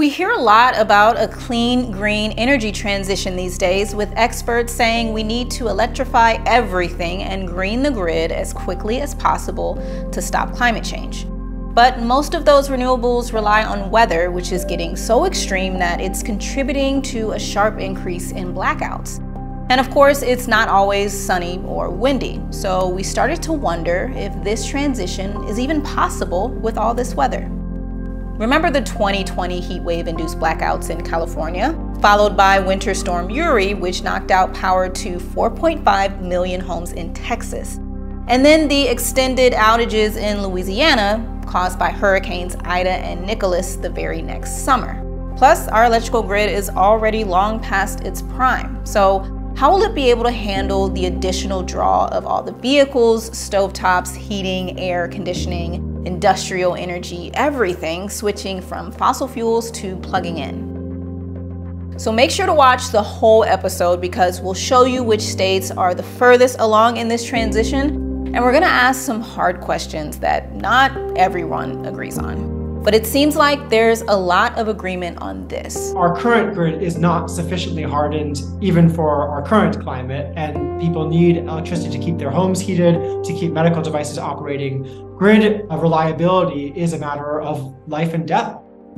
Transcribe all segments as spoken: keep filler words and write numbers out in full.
We hear a lot about a clean, green energy transition these days, with experts saying we need to electrify everything and green the grid as quickly as possible to stop climate change. But most of those renewables rely on weather, which is getting so extreme that it's contributing to a sharp increase in blackouts. And of course, it's not always sunny or windy, so we started to wonder if this transition is even possible with all this weather. Remember the twenty twenty heat wave-induced blackouts in California, followed by Winter Storm Uri, which knocked out power to four point five million homes in Texas. And then the extended outages in Louisiana caused by Hurricanes Ida and Nicholas the very next summer. Plus, our electrical grid is already long past its prime. So how will it be able to handle the additional draw of all the vehicles, stovetops, heating, air conditioning, industrial energy, everything switching from fossil fuels to plugging in? So make sure to watch the whole episode because we'll show you which states are the furthest along in this transition, and we're gonna ask some hard questions that not everyone agrees on. But it seems like there's a lot of agreement on this. Our current grid is not sufficiently hardened even for our current climate, and people need electricity to keep their homes heated, to keep medical devices operating. Grid reliability is a matter of life and death.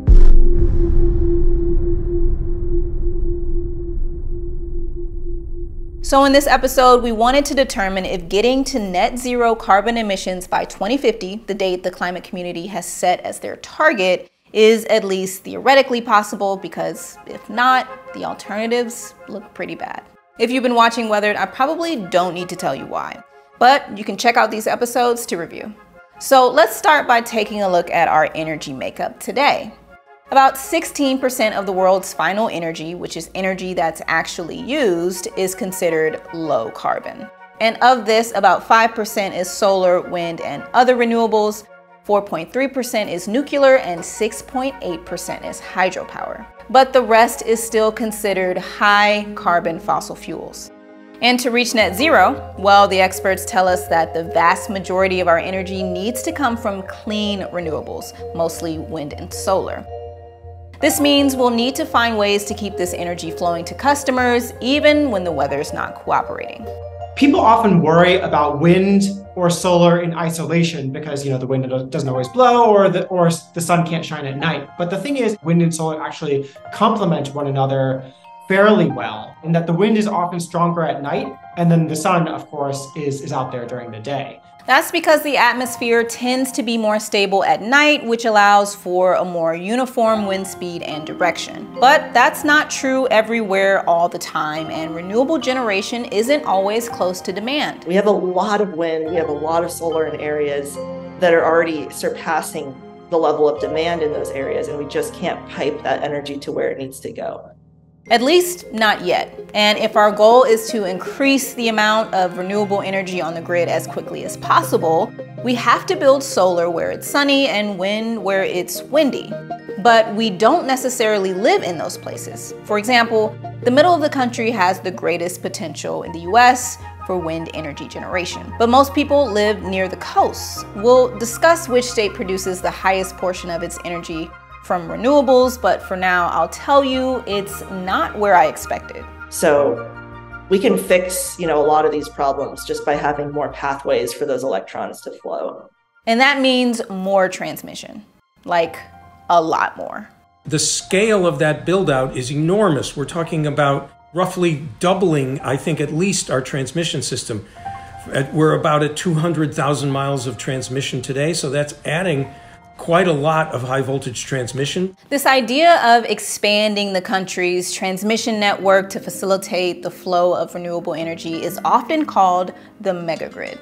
So in this episode, we wanted to determine if getting to net zero carbon emissions by twenty fifty, the date the climate community has set as their target, is at least theoretically possible, because if not, the alternatives look pretty bad. If you've been watching Weathered, I probably don't need to tell you why, but you can check out these episodes to review. So let's start by taking a look at our energy makeup today. About sixteen percent of the world's final energy, which is energy that's actually used, is considered low carbon. And of this, about five percent is solar, wind, and other renewables, four point three percent is nuclear, and six point eight percent is hydropower. But the rest is still considered high carbon fossil fuels. And to reach net zero, well, the experts tell us that the vast majority of our energy needs to come from clean renewables, mostly wind and solar. This means we'll need to find ways to keep this energy flowing to customers, even when the weather's not cooperating. People often worry about wind or solar in isolation because, you know, the wind doesn't always blow or the, or the sun can't shine at night. But the thing is, wind and solar actually complement one another fairly well, in that the wind is often stronger at night, and then the sun, of course, is, is out there during the day. That's because the atmosphere tends to be more stable at night, which allows for a more uniform wind speed and direction. But that's not true everywhere all the time, and renewable generation isn't always close to demand. We have a lot of wind, we have a lot of solar in areas that are already surpassing the level of demand in those areas, and we just can't pipe that energy to where it needs to go. At least not yet. And if our goal is to increase the amount of renewable energy on the grid as quickly as possible, we have to build solar where it's sunny and wind where it's windy. But we don't necessarily live in those places. For example, the middle of the country has the greatest potential in the U S for wind energy generation. But most people live near the coast. We'll discuss which state produces the highest portion of its energy from renewables, but for now, I'll tell you, it's not where I expected. So we can fix, you know, a lot of these problems just by having more pathways for those electrons to flow. And that means more transmission, like a lot more. The scale of that build out is enormous. We're talking about roughly doubling, I think, at least our transmission system. We're about at two hundred thousand miles of transmission today, so that's adding quite a lot of high voltage transmission. This idea of expanding the country's transmission network to facilitate the flow of renewable energy is often called the megagrid.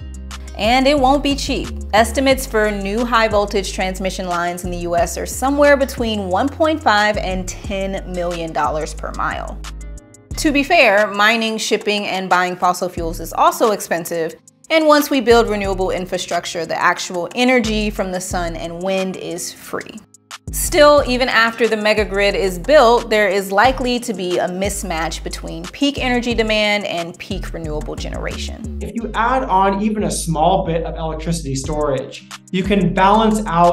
And it won't be cheap. Estimates for new high voltage transmission lines in the U S are somewhere between one point five and ten million dollars per mile. To be fair, mining, shipping, and buying fossil fuels is also expensive. And once we build renewable infrastructure, the actual energy from the sun and wind is free. Still, even after the megagrid is built, there is likely to be a mismatch between peak energy demand and peak renewable generation. If you add on even a small bit of electricity storage, you can balance out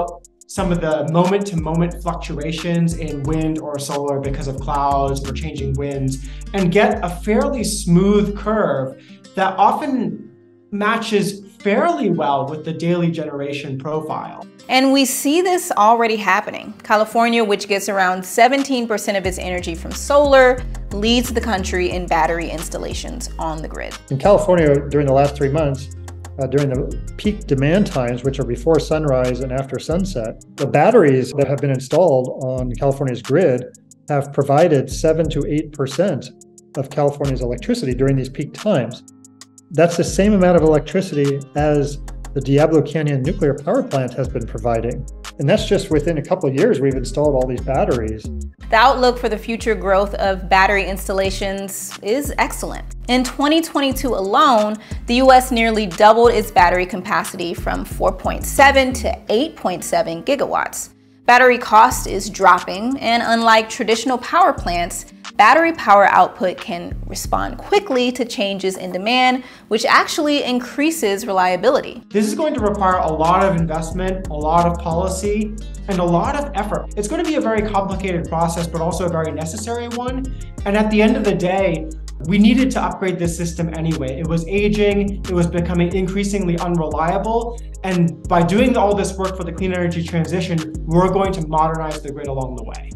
some of the moment-to-moment fluctuations in wind or solar because of clouds or changing winds, and get a fairly smooth curve that often matches fairly well with the daily generation profile. And we see this already happening. California, which gets around seventeen percent of its energy from solar, leads the country in battery installations on the grid. In California, during the last three months, uh, during the peak demand times, which are before sunrise and after sunset, the batteries that have been installed on California's grid have provided seven to eight percent of California's electricity during these peak times. That's the same amount of electricity as the Diablo Canyon nuclear power plant has been providing. And that's just within a couple of years we've installed all these batteries. The outlook for the future growth of battery installations is excellent. In twenty twenty-two alone, the U S nearly doubled its battery capacity from four point seven to eight point seven gigawatts. Battery cost is dropping, and unlike traditional power plants, battery power output can respond quickly to changes in demand, which actually increases reliability. This is going to require a lot of investment, a lot of policy, and a lot of effort. It's going to be a very complicated process, but also a very necessary one. And at the end of the day, we needed to upgrade this system anyway. It was aging, it was becoming increasingly unreliable. And by doing all this work for the clean energy transition, we're going to modernize the grid along the way.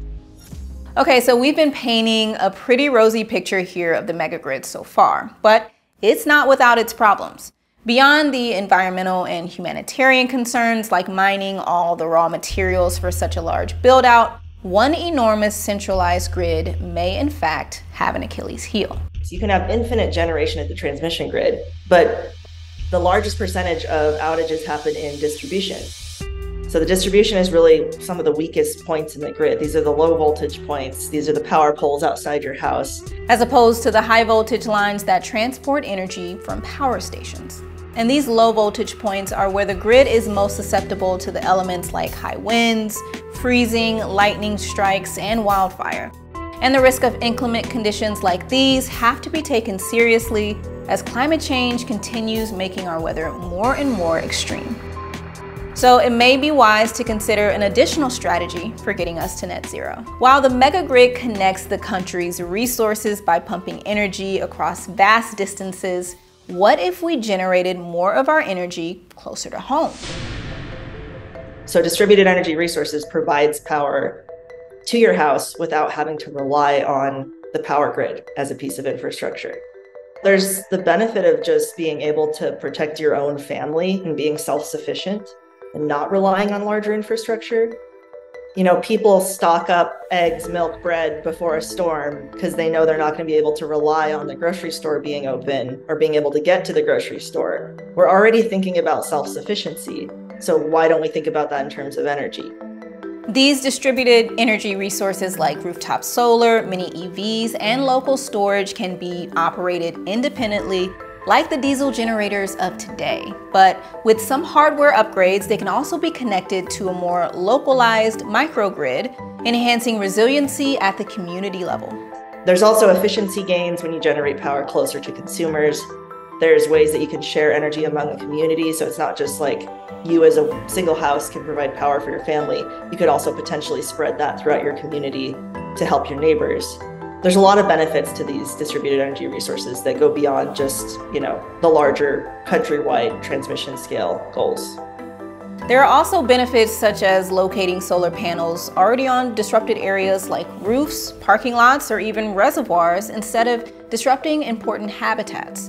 Okay, so we've been painting a pretty rosy picture here of the megagrid so far, but it's not without its problems. Beyond the environmental and humanitarian concerns like mining all the raw materials for such a large build out, one enormous centralized grid may in fact have an Achilles heel. So you can have infinite generation at the transmission grid, but the largest percentage of outages happen in distribution. So the distribution is really some of the weakest points in the grid. These are the low voltage points. These are the power poles outside your house. As opposed to the high voltage lines that transport energy from power stations. And these low voltage points are where the grid is most susceptible to the elements like high winds, freezing, lightning strikes, and wildfire. And the risk of inclement conditions like these have to be taken seriously as climate change continues making our weather more and more extreme. So it may be wise to consider an additional strategy for getting us to net zero. While the megagrid connects the country's resources by pumping energy across vast distances, what if we generated more of our energy closer to home? So distributed energy resources provides power to your house without having to rely on the power grid as a piece of infrastructure. There's the benefit of just being able to protect your own family and being self-sufficient and not relying on larger infrastructure. You know, people stock up eggs, milk, bread before a storm because they know they're not going to be able to rely on the grocery store being open or being able to get to the grocery store. We're already thinking about self-sufficiency. So why don't we think about that in terms of energy? These distributed energy resources like rooftop solar, mini E Vs, and local storage can be operated independently like the diesel generators of today. But with some hardware upgrades, they can also be connected to a more localized microgrid, enhancing resiliency at the community level. There's also efficiency gains when you generate power closer to consumers. There's ways that you can share energy among a community, so it's not just like you as a single house can provide power for your family. You could also potentially spread that throughout your community to help your neighbors. There's a lot of benefits to these distributed energy resources that go beyond just, you know, the larger countrywide transmission scale goals. There are also benefits such as locating solar panels already on disrupted areas like roofs, parking lots, or even reservoirs instead of disrupting important habitats.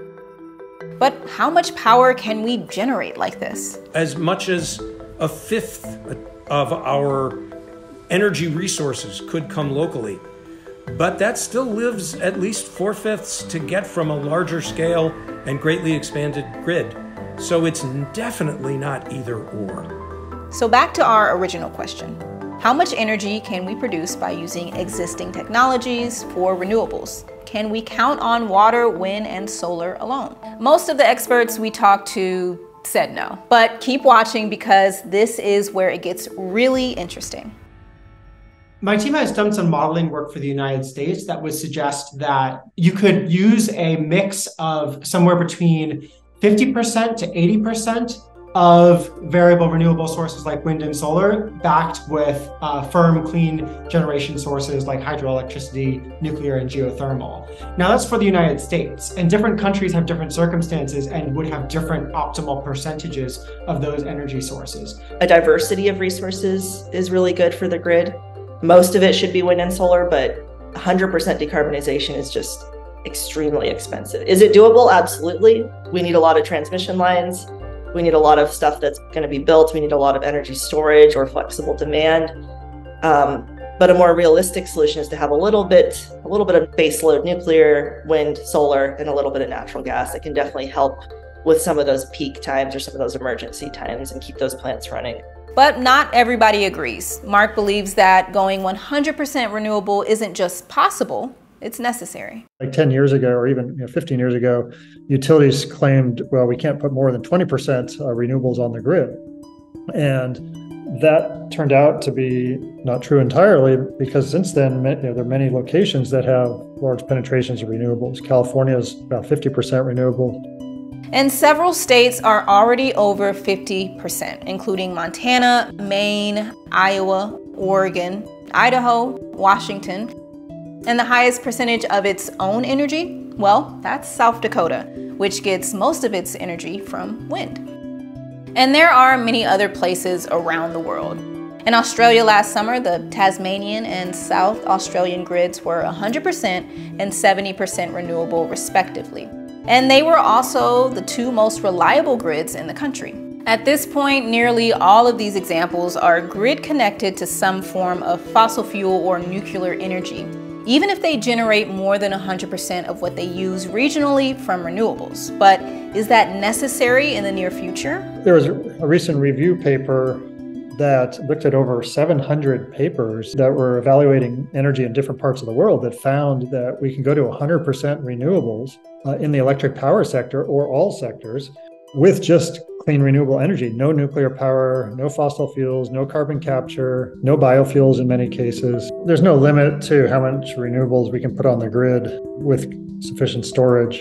But how much power can we generate like this? As much as a fifth of our energy resources could come locally. But that still lives at least four-fifths to get from a larger scale and greatly expanded grid. So it's definitely not either or. So back to our original question. How much energy can we produce by using existing technologies for renewables? Can we count on water, wind, and solar alone? Most of the experts we talked to said no, but keep watching because this is where it gets really interesting. My team has done some modeling work for the United States that would suggest that you could use a mix of somewhere between fifty percent to eighty percent of variable renewable sources like wind and solar, backed with uh, firm, clean generation sources like hydroelectricity, nuclear, and geothermal. Now that's for the United States, and different countries have different circumstances and would have different optimal percentages of those energy sources. A diversity of resources is really good for the grid. Most of it should be wind and solar, but one hundred percent decarbonization is just extremely expensive. Is it doable? Absolutely. We need a lot of transmission lines. We need a lot of stuff that's going to be built. We need a lot of energy storage or flexible demand. Um, but a more realistic solution is to have a little bit, a little bit of baseload nuclear, wind, solar, and a little bit of natural gas. It can definitely help with some of those peak times or some of those emergency times and keep those plants running. But not everybody agrees. Mark believes that going one hundred percent renewable isn't just possible, it's necessary. Like ten years ago, or even you know, fifteen years ago, utilities claimed, well, we can't put more than twenty percent uh, renewables on the grid. And that turned out to be not true entirely, because since then, you know, there are many locations that have large penetrations of renewables. California is about fifty percent renewable. And several states are already over fifty percent, including Montana, Maine, Iowa, Oregon, Idaho, Washington. And the highest percentage of its own energy, well, that's South Dakota, which gets most of its energy from wind. And there are many other places around the world. In Australia last summer, the Tasmanian and South Australian grids were one hundred percent and seventy percent renewable respectively. And they were also the two most reliable grids in the country. At this point, nearly all of these examples are grid connected to some form of fossil fuel or nuclear energy, even if they generate more than one hundred percent of what they use regionally from renewables. But is that necessary in the near future? There was a recent review paper that looked at over seven hundred papers that were evaluating energy in different parts of the world that found that we can go to one hundred percent renewables uh, in the electric power sector or all sectors with just clean renewable energy. No nuclear power, no fossil fuels, no carbon capture, no biofuels in many cases. There's no limit to how much renewables we can put on the grid with sufficient storage.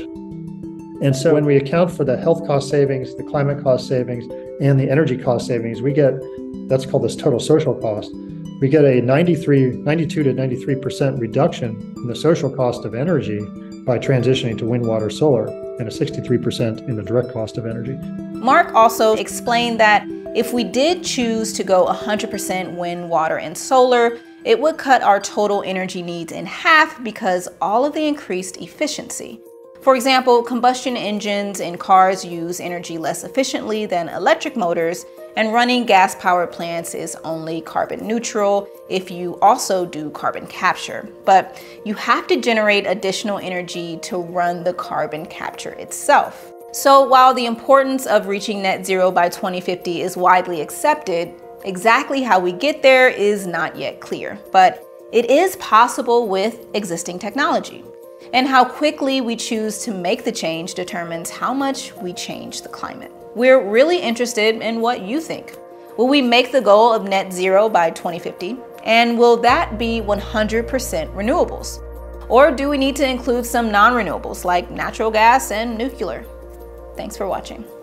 And so when we account for the health cost savings, the climate cost savings, and the energy cost savings, we get, that's called this total social cost. We get a ninety-three, ninety-two to ninety-three percent reduction in the social cost of energy by transitioning to wind, water, solar, and a sixty-three percent in the direct cost of energy. Mark also explained that if we did choose to go one hundred percent wind, water, and solar, it would cut our total energy needs in half because all of the increased efficiency. For example, combustion engines in cars use energy less efficiently than electric motors, and running gas power plants is only carbon neutral if you also do carbon capture. But you have to generate additional energy to run the carbon capture itself. So while the importance of reaching net zero by twenty fifty is widely accepted, exactly how we get there is not yet clear. But it is possible with existing technology. And how quickly we choose to make the change determines how much we change the climate. We're really interested in what you think. Will we make the goal of net zero by twenty fifty? And will that be one hundred percent renewables? Or do we need to include some non-renewables like natural gas and nuclear? Thanks for watching.